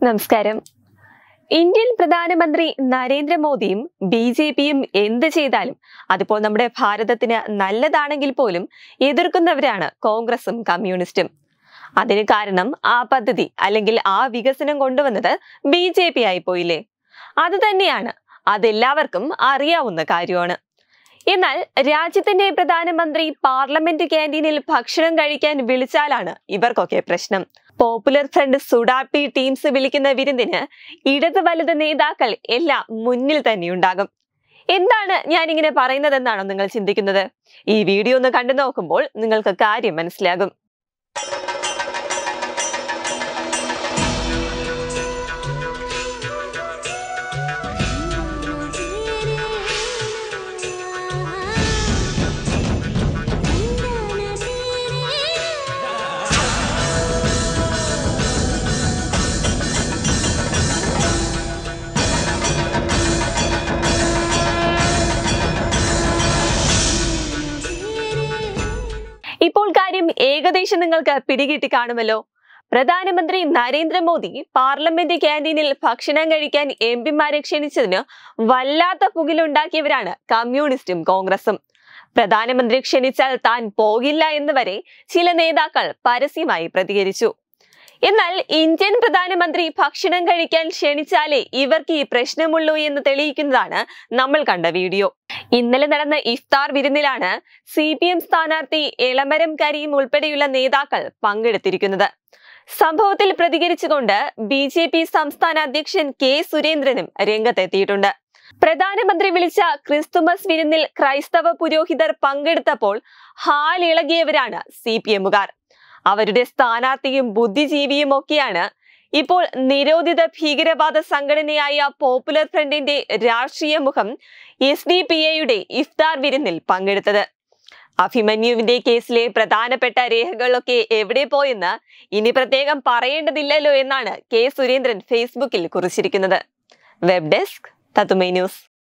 നമസ്കാരം. ഇന്ത്യൻ പ്രധാനമന്ത്രി നരേന്ദ്രമോദിയും ബി.ജെ.പിയും എന്ത് ചെയ്താലും അതിപ്പോൾ നമ്മുടെ ഭാരതത്തിന് നല്ലതാണെങ്കിൽ പോലും എതിർക്കുന്നവരാണ് കോൺഗ്രസും കമ്മ്യൂണിസ്റ്റും. അതിന് കാരണം ആ പദ്ധതി അല്ലെങ്കിൽ ആ വികസനം കൊണ്ടുവന്നത് ബി.ജെ.പി ആയി പോയില്ലേ? അത് തന്നെയാണ്, അതെല്ലാവർക്കും അറിയാവുന്ന കാര്യമാണ്. എന്നാൽ രാജ്യത്തിന്റെ പ്രധാനമന്ത്രി പാർലമെന്റ് ക്യാന്റീനിൽ ഭക്ഷണം കഴിക്കാൻ വിളിച്ചാലാണ് ഇവർക്കൊക്കെ പ്രശ്നം. പോപ്പുലർ ഫ്രണ്ട് സുഡാപ്പി ടീംസ് വിളിക്കുന്ന വിരുന്നിന് ഇടത് വലത് നേതാക്കൾ എല്ലാം മുന്നിൽ തന്നെയുണ്ടാകും. എന്താണ് ഞാനിങ്ങനെ പറയുന്നതെന്നാണോ നിങ്ങൾ ചിന്തിക്കുന്നത്? ഈ വീഡിയോ ഒന്ന് കണ്ടു നോക്കുമ്പോൾ നിങ്ങൾക്ക് കാര്യം മനസ്സിലാകും. ഇപ്പോൾ കാര്യം ഏകദേശം നിങ്ങൾക്ക് പിടികിട്ടി കാണുമല്ലോ. പ്രധാനമന്ത്രി നരേന്ദ്രമോദി പാർലമെന്റ് ക്യാന്റീനിൽ ഭക്ഷണം കഴിക്കാൻ എംപിമാരെ ക്ഷണിച്ചതിന് വല്ലാത്ത പുകിലുണ്ടാക്കിയവരാണ് കമ്മ്യൂണിസ്റ്റും കോൺഗ്രസും. പ്രധാനമന്ത്രി ക്ഷണിച്ചാൽ താൻ പോകില്ല എന്ന് വരെ ചില നേതാക്കൾ പരസ്യമായി പ്രതികരിച്ചു. എന്നാൽ ഇന്ത്യൻ പ്രധാനമന്ത്രി ഭക്ഷണം കഴിക്കാൻ ക്ഷണിച്ചാലേ ഇവർക്ക് ഈ പ്രശ്നമുള്ളൂ എന്ന് തെളിയിക്കുന്നതാണ് നമ്മൾ കണ്ട വീഡിയോ. ഇന്നലെ നടന്ന ഇഫ്താർ വിരുന്നിലാണ് CPM സ്ഥാനാർത്ഥി എളമരം കരീം ഉൾപ്പെടെയുള്ള നേതാക്കൾ പങ്കെടുത്തിരിക്കുന്നത്. സംഭവത്തിൽ പ്രതികരിച്ചുകൊണ്ട് BJP സംസ്ഥാന അധ്യക്ഷൻ K. സുരേന്ദ്രനും രംഗത്തെത്തിയിട്ടുണ്ട്. പ്രധാനമന്ത്രി വിളിച്ച ക്രിസ്തുമസ് വിരുന്നിൽ ക്രൈസ്തവ പുരോഹിതർ പങ്കെടുത്തപ്പോൾ ഹാലിളകിയവരാണ് CPMകാർ. അവരുടെ സ്ഥാനാർത്ഥിയും ബുദ്ധിജീവിയും ഒക്കെയാണ് ഇപ്പോൾ നിരോധിത ഭീകരവാദ സംഘടനയായ പോപ്പുലർ ഫ്രണ്ടിന്റെ രാഷ്ട്രീയ മുഖം SDPAയുടെ ഇഫ്താർ വിരുന്നിൽ പങ്കെടുത്തത്. അഭിമന്യുവിന്റെ കേസിലെ പ്രധാനപ്പെട്ട രേഖകളൊക്കെ എവിടെ പോയെന്ന് ഇനി പ്രത്യേകം പറയേണ്ടതില്ലല്ലോ എന്നാണ് K. സുരേന്ദ്രൻ ഫേസ്ബുക്കിൽ കുറിച്ചിരിക്കുന്നത്. വെബ് ഡെസ്ക് തത്തുമൈ ന്യൂസ്.